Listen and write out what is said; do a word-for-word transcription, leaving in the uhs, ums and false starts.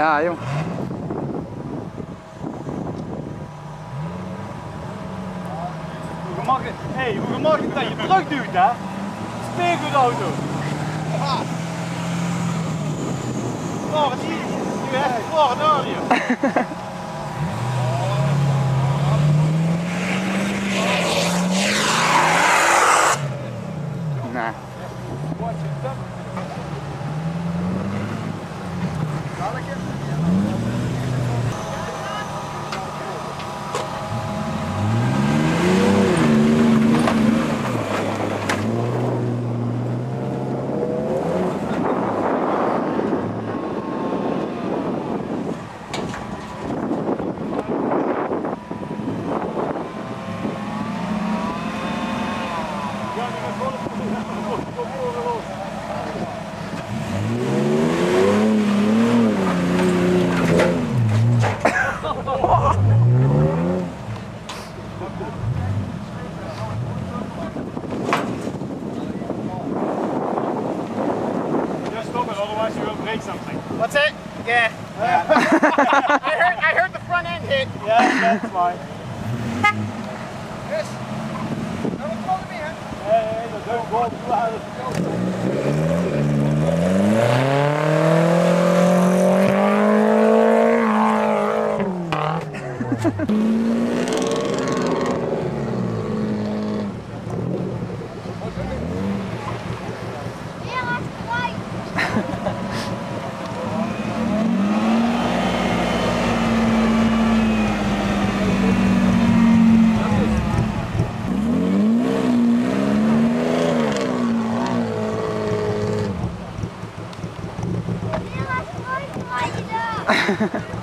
Ja, joh. Hoe gemakkelijk, hey, hoe gemakkelijk dat je terugduwt, hè? Speelgoedauto. Ah. Oh, wat zie je? Nu echt voor het audio. Nee. Otherwise you will break something. What's it? Yeah. yeah. I heard I heard the front end hit. Yeah, that's fine. Yes. Don't call me, huh? Hey, hey, don't go too hard. Ha ha ha.